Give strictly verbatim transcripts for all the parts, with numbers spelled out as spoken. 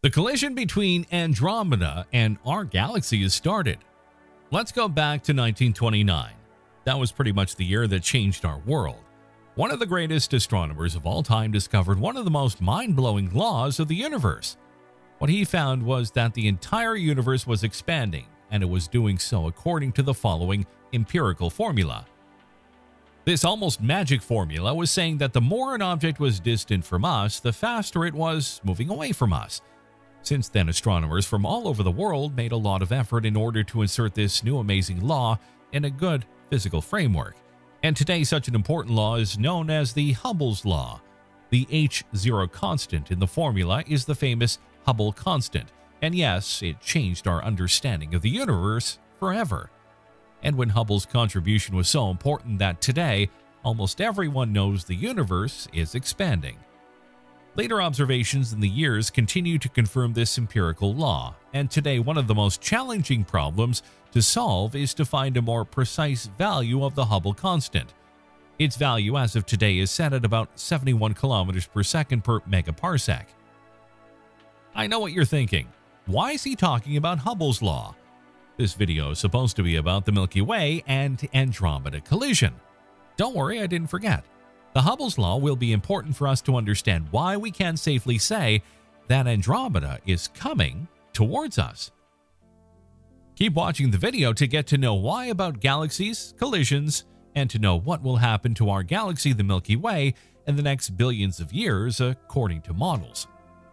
The collision between Andromeda and our galaxy has started. Let's go back to nineteen twenty-nine. That was pretty much the year that changed our world. One of the greatest astronomers of all time discovered one of the most mind-blowing laws of the universe. What he found was that the entire universe was expanding, and it was doing so according to the following empirical formula. This almost magic formula was saying that the more an object was distant from us, the faster it was moving away from us. Since then, astronomers from all over the world made a lot of effort in order to insert this new amazing law in a good physical framework. And today, such an important law is known as the Hubble's law. The H zero constant in the formula is the famous Hubble constant. And yes, it changed our understanding of the universe forever. And when Hubble's contribution was so important that today, almost everyone knows the universe is expanding. Later observations in the years continue to confirm this empirical law, and today one of the most challenging problems to solve is to find a more precise value of the Hubble constant. Its value as of today is set at about seventy-one kilometers per second per megaparsec. I know what you're thinking. Why is he talking about Hubble's law? This video is supposed to be about the Milky Way and Andromeda collision. Don't worry, I didn't forget. The Hubble's law will be important for us to understand why we can safely say that Andromeda is coming towards us. Keep watching the video to get to know why about galaxies, collisions, and to know what will happen to our galaxy, the Milky Way, in the next billions of years according to models.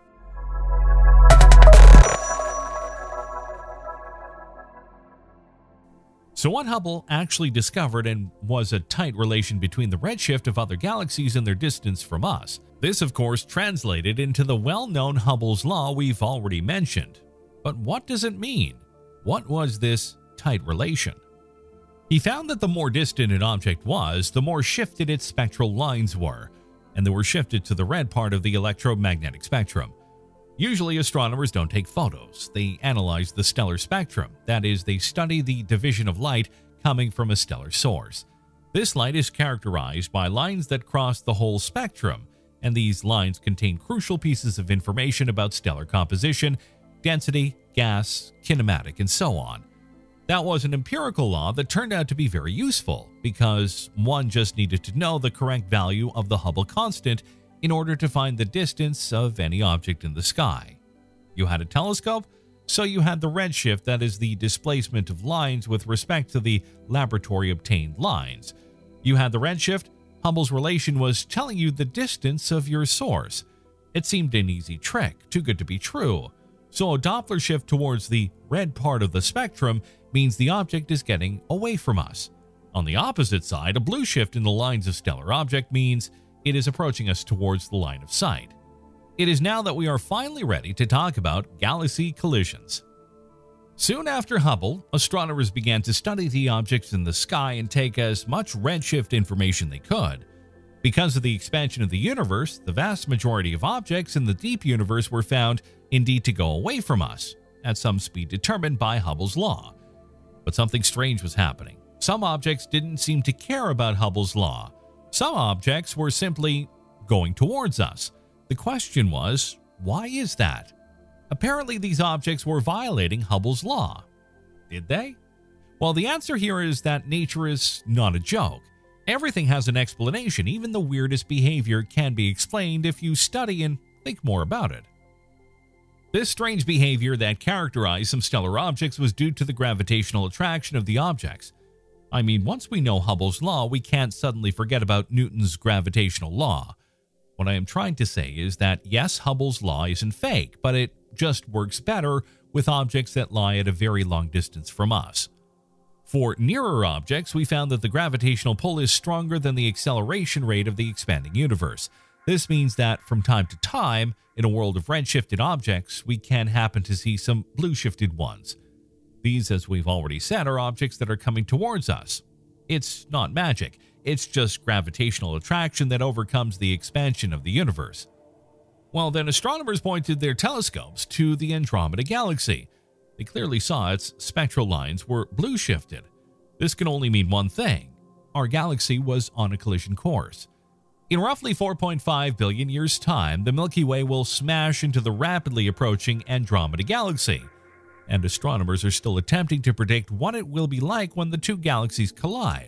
So what Hubble actually discovered and was a tight relation between the redshift of other galaxies and their distance from us. This, of course, translated into the well-known Hubble's law we've already mentioned. But what does it mean? What was this tight relation? He found that the more distant an object was, the more shifted its spectral lines were, and they were shifted to the red part of the electromagnetic spectrum. Usually, astronomers don't take photos. They analyze the stellar spectrum. That is, they study the division of light coming from a stellar source. This light is characterized by lines that cross the whole spectrum, and these lines contain crucial pieces of information about stellar composition, density, gas, kinematic, and so on. That was an empirical law that turned out to be very useful, because one just needed to know the correct value of the Hubble constant in order to find the distance of any object in the sky. You had a telescope, so you had the redshift, that is the displacement of lines with respect to the laboratory-obtained lines. You had the redshift, Hubble's relation was telling you the distance of your source. It seemed an easy trick, too good to be true. So a Doppler shift towards the red part of the spectrum means the object is getting away from us. On the opposite side, a blue shift in the lines of stellar object means it is approaching us towards the line of sight. It is now that we are finally ready to talk about galaxy collisions. Soon after Hubble, astronomers began to study the objects in the sky and take as much redshift information they could. Because of the expansion of the universe, the vast majority of objects in the deep universe were found indeed to go away from us, at some speed determined by Hubble's law. But something strange was happening. Some objects didn't seem to care about Hubble's law. Some objects were simply going towards us. The question was, why is that? Apparently, these objects were violating Hubble's law. Did they? Well, the answer here is that nature is not a joke. Everything has an explanation. Even the weirdest behavior can be explained if you study and think more about it. This strange behavior that characterized some stellar objects was due to the gravitational attraction of the objects. I mean, once we know Hubble's law, we can't suddenly forget about Newton's gravitational law. What I am trying to say is that, yes, Hubble's law isn't fake, but it just works better with objects that lie at a very long distance from us. For nearer objects, we found that the gravitational pull is stronger than the acceleration rate of the expanding universe. This means that from time to time, in a world of redshifted objects, we can happen to see some blue-shifted ones. These, as we've already said, are objects that are coming towards us. It's not magic. It's just gravitational attraction that overcomes the expansion of the universe. Well, then astronomers pointed their telescopes to the Andromeda galaxy. They clearly saw its spectral lines were blue-shifted. This can only mean one thing. Our galaxy was on a collision course. In roughly four point five billion years' time, the Milky Way will smash into the rapidly approaching Andromeda galaxy, and astronomers are still attempting to predict what it will be like when the two galaxies collide.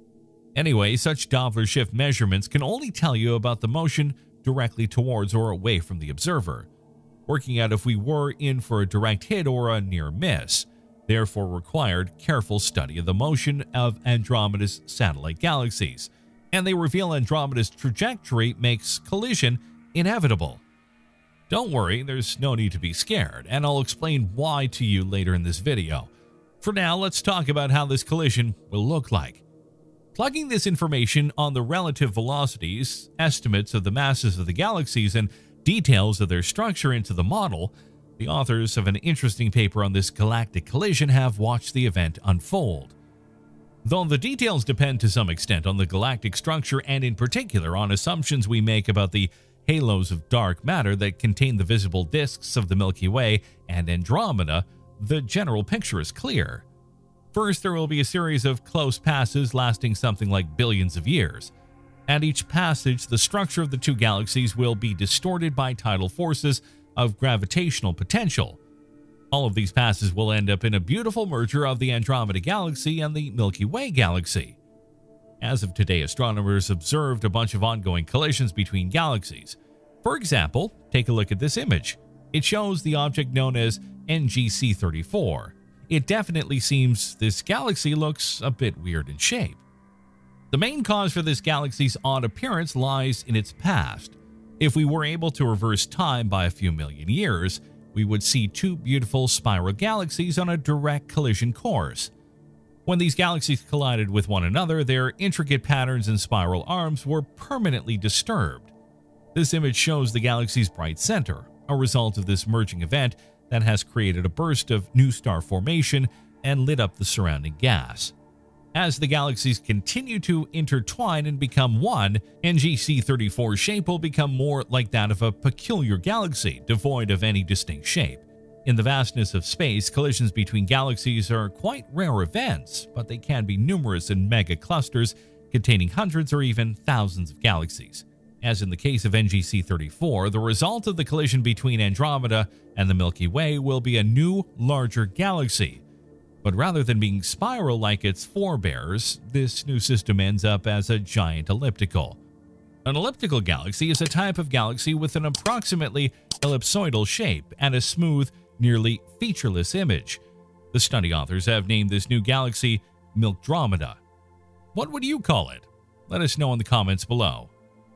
Anyway, such Doppler shift measurements can only tell you about the motion directly towards or away from the observer, working out if we were in for a direct hit or a near miss, therefore required careful study of the motion of Andromeda's satellite galaxies, and they reveal Andromeda's trajectory makes collision inevitable. Don't worry, there's no need to be scared, and I'll explain why to you later in this video. For now, let's talk about how this collision will look like. Plugging this information on the relative velocities, estimates of the masses of the galaxies, and details of their structure into the model, the authors of an interesting paper on this galactic collision have watched the event unfold. Though the details depend to some extent on the galactic structure and in particular on assumptions we make about the halos of dark matter that contain the visible disks of the Milky Way and Andromeda, the general picture is clear. First, there will be a series of close passes lasting something like billions of years. At each passage, the structure of the two galaxies will be distorted by tidal forces of gravitational potential. All of these passes will end up in a beautiful merger of the Andromeda galaxy and the Milky Way galaxy. As of today, astronomers observed a bunch of ongoing collisions between galaxies. For example, take a look at this image. It shows the object known as N G C thirty-four. It definitely seems this galaxy looks a bit weird in shape. The main cause for this galaxy's odd appearance lies in its past. If we were able to reverse time by a few million years, we would see two beautiful spiral galaxies on a direct collision course. When these galaxies collided with one another, their intricate patterns and spiral arms were permanently disturbed. This image shows the galaxy's bright center, a result of this merging event that has created a burst of new star formation and lit up the surrounding gas. As the galaxies continue to intertwine and become one, N G C thirty-four's shape will become more like that of a peculiar galaxy, devoid of any distinct shape. In the vastness of space, collisions between galaxies are quite rare events, but they can be numerous in mega clusters containing hundreds or even thousands of galaxies. As in the case of N G C thirty-four, the result of the collision between Andromeda and the Milky Way will be a new, larger galaxy. But rather than being spiral like its forebears, this new system ends up as a giant elliptical. An elliptical galaxy is a type of galaxy with an approximately ellipsoidal shape and a smooth, nearly featureless image. The study authors have named this new galaxy Milkdromeda. What would you call it? Let us know in the comments below.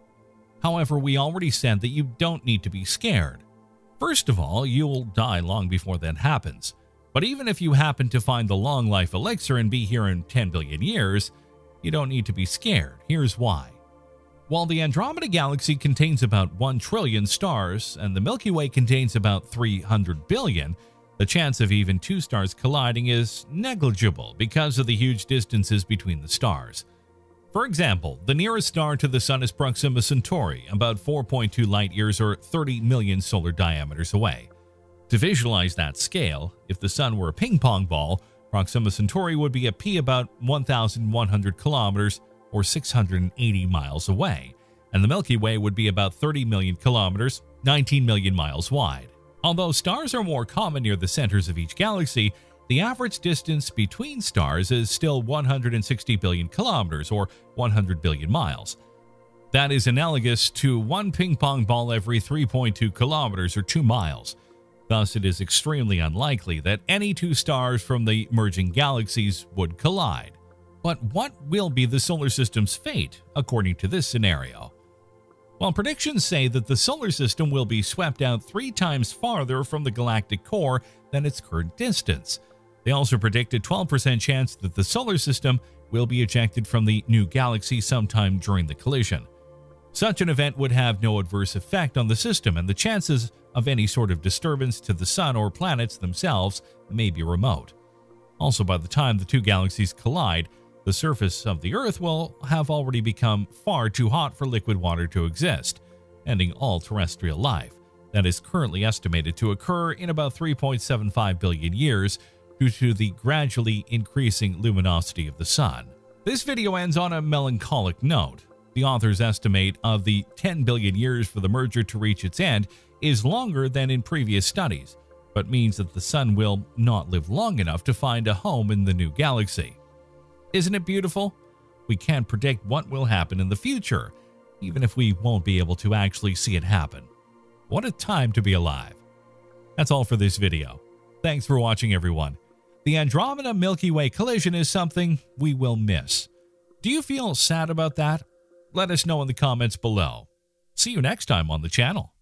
However, we already said that you don't need to be scared. First of all, you'll die long before that happens. But even if you happen to find the long life elixir and be here in ten billion years, you don't need to be scared. Here's why. While the Andromeda galaxy contains about one trillion stars and the Milky Way contains about three hundred billion, the chance of even two stars colliding is negligible because of the huge distances between the stars. For example, the nearest star to the Sun is Proxima Centauri, about four point two light years or thirty million solar diameters away. To visualize that scale, if the Sun were a ping pong ball, Proxima Centauri would be a P about one thousand one hundred kilometers or six hundred eighty miles away, and the Milky Way would be about thirty million kilometers, nineteen million miles wide. Although stars are more common near the centers of each galaxy, the average distance between stars is still one hundred sixty billion kilometers or one hundred billion miles. That is analogous to one ping pong ball every three point two kilometers or two miles. Thus, it is extremely unlikely that any two stars from the merging galaxies would collide. But what will be the solar system's fate, according to this scenario? Well, predictions say that the solar system will be swept out three times farther from the galactic core than its current distance. They also predict a twelve percent chance that the solar system will be ejected from the new galaxy sometime during the collision. Such an event would have no adverse effect on the system, and the chances of any sort of disturbance to the Sun or planets themselves may be remote. Also, by the time the two galaxies collide, the surface of the Earth will have already become far too hot for liquid water to exist, ending all terrestrial life. That is currently estimated to occur in about three point seven five billion years due to the gradually increasing luminosity of the Sun. This video ends on a melancholic note. The authors estimate of the ten billion years for the merger to reach its end is longer than in previous studies, but means that the sun will not live long enough to find a home in the new galaxy. Isn't it beautiful? We can't predict what will happen in the future, even if we won't be able to actually see it happen. What a time to be alive. That's all for this video. Thanks for watching, everyone. The Andromeda Milky Way collision is something we will miss. Do you feel sad about that? Let us know in the comments below. See you next time on the channel.